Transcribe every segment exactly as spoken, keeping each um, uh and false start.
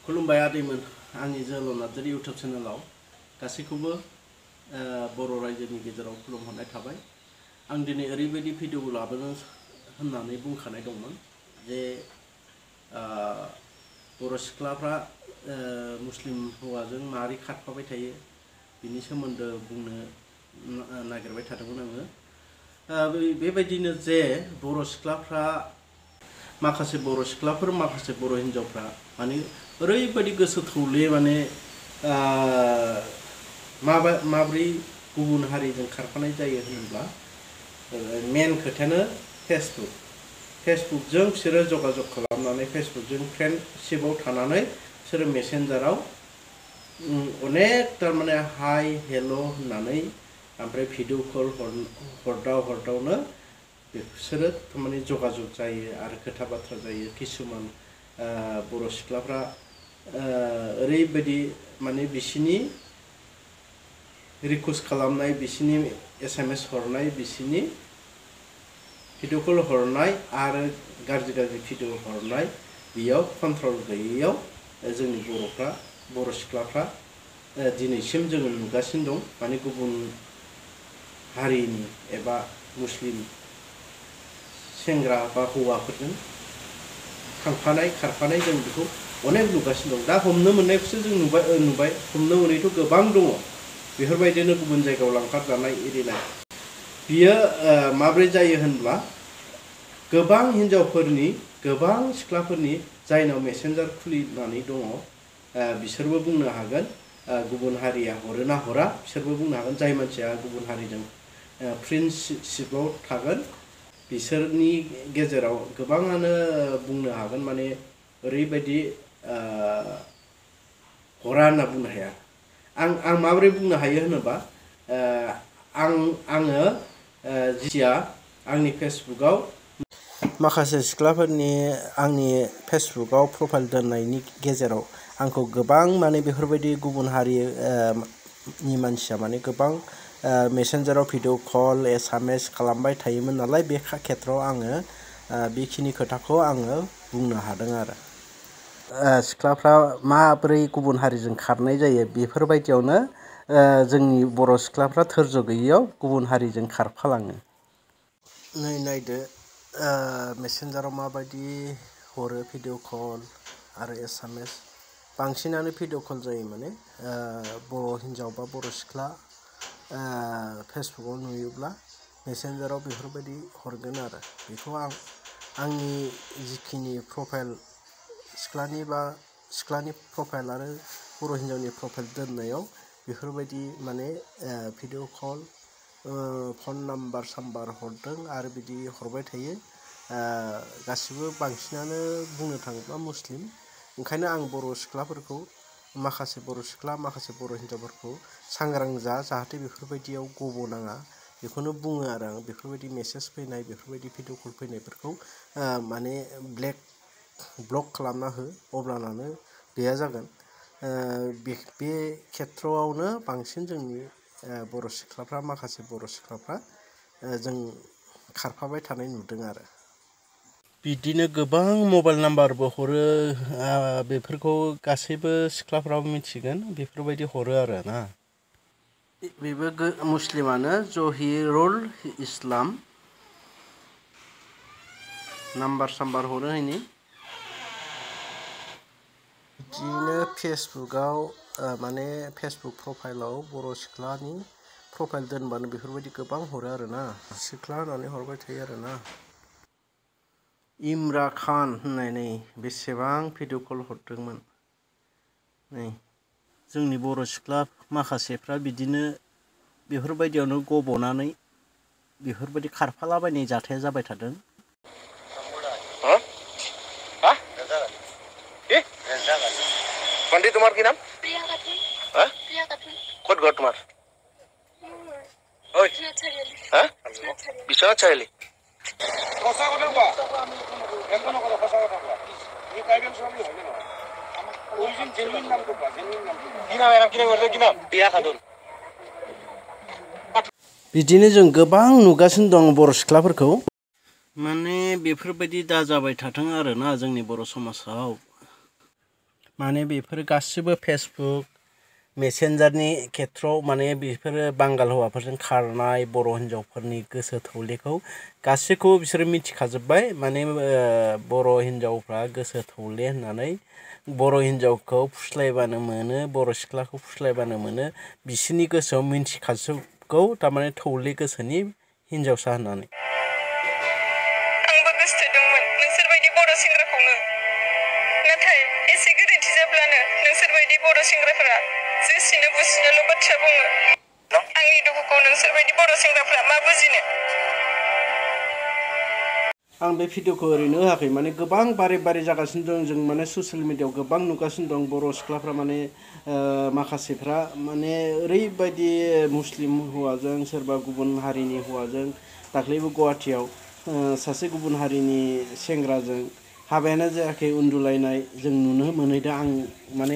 खुलुमबाय आदैमोन आंनि जोहोलाव नार्जारि इउटुब चेनेलाव गासैखौबो बर' रायजोनि गेजेराव खुलुमहरनाय थाबाय। आं दिनै ओरैबायदि भिडिअ लाबोनो होननानै बुंखानाय दंमोन जे बर' सिख्लाफ्रा मुस्लिम हौवाजों मारै खारफाबाय थायो बिनि सोमोन्दो बुंनो नागिरबाय थादोंमोन आङो। बेबायदिनो जे बर' सिख्लाफ्रा माखासे बर' सिख्लाफोर माखासे बर' हिन्जावफ्रा माने ओरैबायदि गोसो थौले माने माबा माब्रै गुबुन हारिजों खारफानाय जायो होनब्ला मेन खोथायानो फेसबुक फेसबुकजों बिसोरो जगाजग खालामनानै फेसबुकजों फ्रेन्डशिपआव थानानै बिसोरो मेसेन्जाराव अनेक थारमाने हाय हेल' होननानै ओमफ्राय भिडिअ कल हरदाव हरदावनो बिसोरो थारमाने जगाजग जायो आरो खोथा बाथ्रा जायो। किसुमान बर' सिख्लाफ्रा ओरैबायदि माने बिसिनि रिकुवेस्ट खालामनाय बिसिनि एस एम एस हरनाय बिसिनि भिडिअ कल हरनाय आरो गाज्रि गाज्रि भिडिअ हरनाय बेयाव कन्ट्रल गैयैयाव जोंनि बर'फ्रा बर' सिख्लाफ्रा दिनैसिम जोङो नुगासिनो दं। माने गुबुन हारिनि एबा मुस्लिम सेंग्रा बा हौवाफोरजों थांफानाय खारफानाय जों बेखौ अनेक नुगासिनो दं। दा हमनो मोननायखौसो जों नुबाय नुबाय हमनो मोनैथ' गोबां दङ। बेफोरबायदिनो गुबुन जायगायाव लांखार जानाय एरिनाय बियो माब्रै जायो होनब्ला गोबां हिन्जावफोरनि गोबां सिख्लाफोरनि जायनाव मेसेन्जार खुलिनानै दङ बिसोरबो बुंनो हागोन गुबुन हारिया हरो ना हरा बिसोरबो बुंनो हागोन। जाय मानसिया गुबुन हारिजों फ्रेन्डशिपआव थागोन बिसोरनि गेजेराव गोबाङानो बुंनो हागोन माने ओरैबायदि हरा होनना बुंनो हाया। आं आं माबोरै बुंनो हायो होनोबा आं आङो जिया आंनि फेसबुकआव माखासे सिख्लाफोरनि आंनि फेसबुकआव प्रफाइल दोननायनि गेजेराव आंखौ गोबां माने बेफोरबायदि गुबुन हारिनि मानसिया माने गोबां मेसेन्जाराव video call S M S खालामबाय थायोमोन नालाय बे खेथ्रआव आङो बेखिनि खोथाखौ आङो बुंनो हादों आरो सिख्लाफ्रा माबोरै गुबुन हारिजों खारनाय जायो बेफोरबायदियावनो जोंनि बर' सिख्लाफ्रा धोर्ज गैयैयाव गुबुन हारिजों खारफालाङो। नै नायदो मेसेन्जाराव माबायदि हरो भिडिअ कल आरो एस एम एस बांसिनानो भिडिअ कल जायो माने बर' हिन्जाव बा बर' सिख्ला फेसबुकआव नुयोब्ला मेसेन्जाराव बेफोरबायदि हरगोन आरो बेखौ आं आंनि जिखिनि प्रफाइल सिख्लानि बा सिख्लानि प्रफाइल आरो बर' हिन्जावनि प्रफाइल दोननायाव बेफोरबायदि माने भिडिअ कल फन नाम्बार साम्बार हरदों आरो बिदि हरबाय थायो। गासिबो बांसिनानो बुंनो थाङोब्ला मुस्लिम। ओंखायनो आं बर' सिख्लाफोरखौ माखासे बर' सिख्ला माखासे बर' हिन्जावफोरखौ सांग्रां जा जाहाथे बेफोरबायदियाव गब'नाङा बेखौनो बुङो आरो आं बेफोरबायदि मेसेज फैनाय बेफोरबायदि भिडिअ कल फैनायफोरखौ माने ब्लेक ब्लक खालामना हो अब्लानानो गैया जागोन। बे खेथ्रआवनो बांसिन जोंनि बर' सिख्लाफ्रा माखासे बर' सिख्लाफ्रा जों खारफाबाय थानाय नुदों आरो बिदिनो गोबां मबाइल नाम्बारबो हरो बेफोरखौ गासैबो सिख्लाफ्राबो मिथिगोन बेफोरबायदि हरो आरो ना बेबो मुस्लिमानो जहिरुल इस्लाम नाम्बार साम्बार हरो हैनि बिदिनो फेसबुकआव माने फेसबुक प्रफाइलाव बर' सिख्लानि प्रफाइल दोनबानो बेफोरबायदि गोबां हरो आरो ना सिख्ला होननानै हरबाय थायो आरो ना इमरा खान होननाय नै बेसेबां भिडिअ कल हरदोंमोन नै जोंनि बर' सिख्ला माखासेफ्रा बिदिनो बेफोरबायदियावनो गब'नानै बेफोरबायदि खारफालाबायनाय जाथाया जाबाय थादों। पंडित तुम्हार की नाम प्रिया खातून हाँ प्रिया खातून खुद घर तुम्हार ओए हाँ बिश्वनाथ चायली खोसा কথা কোৱা একো নকৰা खोसा কথা কোৱা এই ট্ৰাইবেল ছোৱালী হয় নে নহয় অৰিজিন জেনুইন নামটো কোৱা জেনুইন নামটো কি নাম এরা কি নাম কি নাম প্রিয়া খাতুন बिदिनो जों गोबां नुगासिनो दं बर' सिख्लाफोरखौ माने बेफोरबायदि दा जाबाय थाथों आरोना जोंनि बर' समाजाव माने बेफोर गासिबो फेसबुक मेसेन्जारनि खेथ्रआव माने बेफोरो बांगाल हौवाफोरजों खारनाय बर' हिनजावफोरनि गोसो थौलेखौ गासैखौबो बिसोरो मिथिखाजोब्बाय माने बर' हिनजावफ्रा गोसो थौले होननानै बर' हिनजावखौ फुस्लायबानो मोनो बर' सिख्लाखौ फुस्लायबानो मोनो बिसोरनि गोसोआव मिथिखाजोबगौ थारमाने थौले गोसोनि हिनजावसा होननानै आंबो गोसोथोदोंमोन नोंसोरबायदि बर' सेंग्राखौनो नाथाय एसे गोरोन्थि जाब्लानो नोंसोरबायदि बर' सेंग्राफोरा जोसिनो बुसिनोल' बाथ्रा बुङो आंनि दुखुखौ नोंसोरबायदि बर' सेंग्राफ्रा मा बुजिनो आं बे भिडिअखौ ओरैनो होआखै माने गोबां बारे बारे जागासिनो दं जों माने ससियेल मिडियायाव गोबां नुगासिनो दं बर' सिख्लाफ्रा माने माखासेफ्रा माने ओरैबायदि मुस्लिम हौवाजों सोरबा गुबुन हारिनि हौवाजों दाख्लैबो गुवाहाटियाव सासे गुबुन हारिनि सेंग्राजों हाबायानो जायाखै उन्दुलायनाय जों नुनो मोनहैदों आं माने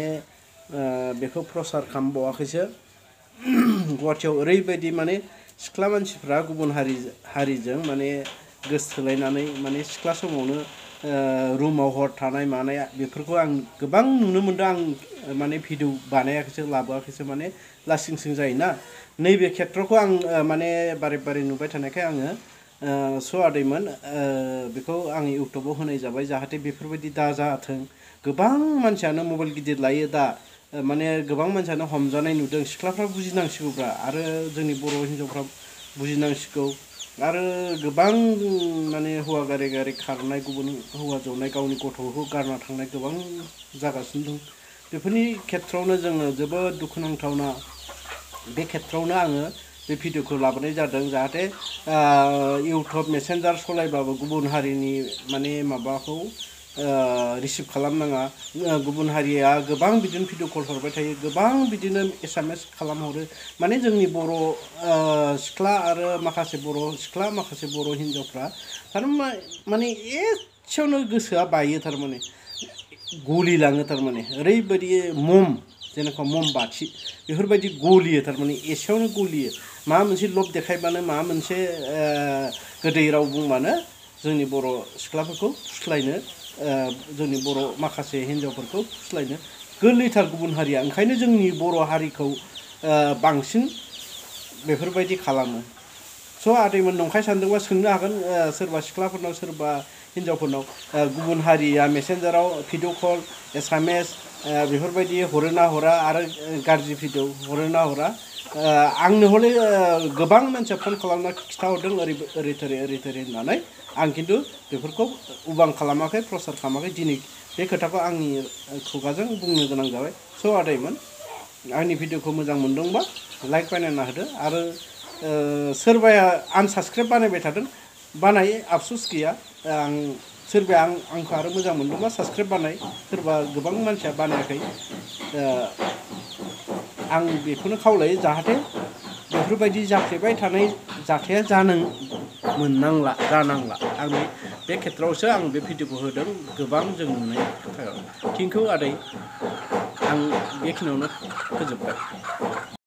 बेखौ प्रसार खालामबावाखैसो गुवाहाटियाव ओरैबायदि माने सिख्ला मानसिफ्रा गुबुन हारि हारिजों माने गोसोथोलायनानै माने सिख्ला समावनो रुमाव हर थानाय मानाय बेफोरखौ आं गोबां नुनो मोनदों आं माने भिडिअ बानायाखैसो लाबोआखैसो माने लासिं सिं जायोना नैबे खेथ्रखौ आं माने बारे बारे नुबाय थानायखाय आङो स' आदैमोन बेखौ आं इउटुबाव होनाय जाबाय जाहाथे बेफोरबायदि दा जाथों गोबां मानसियानो मबाइल गिदिर लायो दा माने गोबां मानसियानो हमजानाय नुदों सिख्लाफ्रा बुजिनांसिगौब्रा आरो जोंनि बर' हिनजावफ्रा बुजिनांसिगौ आरो गोबां माने हौवा गारि गारि खारनाय गुबुन हौवा जनाय गावनि गथ'खौ गारना थांनाय गोबां जागासिनो दं बेफोरनि खेथ्रआवनो जोङो जोबोद दुखुनांथावना बे खेथ्रआवनो आङो बे भिडिअखौ लाबोनाय जादों जाहाथे इउटुब मेसेन्जार सलायबाबो गुबुन हारिनि माने माबाखौ रिसिभ खालामनाङा गुबुन हारिया गोबां बिदिनो भिडिअ कल हरबाय थायो गोबां बिदिनो एसामेस खालामहरो माने जोंनि बर' सिख्ला आरो माखासे बर' सिख्ला माखासे बर' हिनजावफ्रा थारमाने एसेयावनो गोसोआ बायो थारमाने गलिलाङो थारमाने ओरैबायदि मम जेनेबा मम बाथि बेफोरबायदि गलियो थारमाने एसेयावनो गलियो माबा मोनसे लब देखायबानो माबा मोनसे गोदै राव बुंबानो जोंनि बर' सिख्लाफोरखौ फुस्लायनो जोंनि बर' माखासे हिनजावफोरखौ फुस्लायनो गोरलैथार गुबुन हारिया ओंखायनो जोंनि बर' हारिखौ बांसिन बेफोरबायदि खालामो स' आदैमोन नंखाय सानदोंबा सोंनो हागोन सोरबा सिख्लाफोरनाव सोरबा हिनजावफोरनाव गुबुन हारिया मेसेन्जाराव भिडिअ कल एसामेस बेफोरबायदि हरो ना हरा आरो गाज्रि भिडिअ हरो ना हरा आंनो हले गोबां मानसिया फन खालामना खिथाहरदों ओरै ओरै थोरै ओरै थोरै होननानै आं खिन्थु बेफोरखौ उबां खालामाखै प्रसार खालामाखै दिनै बे खोथाखौ आंनि खुगाजों बुंनो गोनां जाबाय स' आदैमोन आंनि भिडिअखौ मोजां मोनदोंबा लाइक बानायना होदो आरो सोरबाया आनसाबस्क्राइब बानायबाय थादों बानाय आफसुस गैया आं सोरबाया आं आंखौ आरो मोजां मोनदोंबा साबस्क्राइब बानाय सोरबा गोबां मानसिया बानायाखै आं बेखौनो खावलायो जाहाथे बेफोरबायदि जाफ्लेबाय थानाय जाथाया जानो मोननांला जानांला आं बे खेथ्रआवसो आं बे भिडिअखौ होदों गोबां जों नुनाय खोथायाव थेंक इउ आदै आं बेखिनियावनो फोजोबबाय